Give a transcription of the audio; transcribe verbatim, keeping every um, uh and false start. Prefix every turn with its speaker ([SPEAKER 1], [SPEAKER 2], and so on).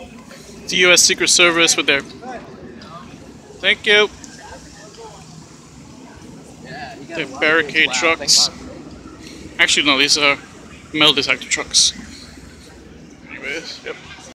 [SPEAKER 1] The U S Secret Service with their... Thank you. Their barricade trucks. Actually, no, these are metal detector trucks. Anyways, yep.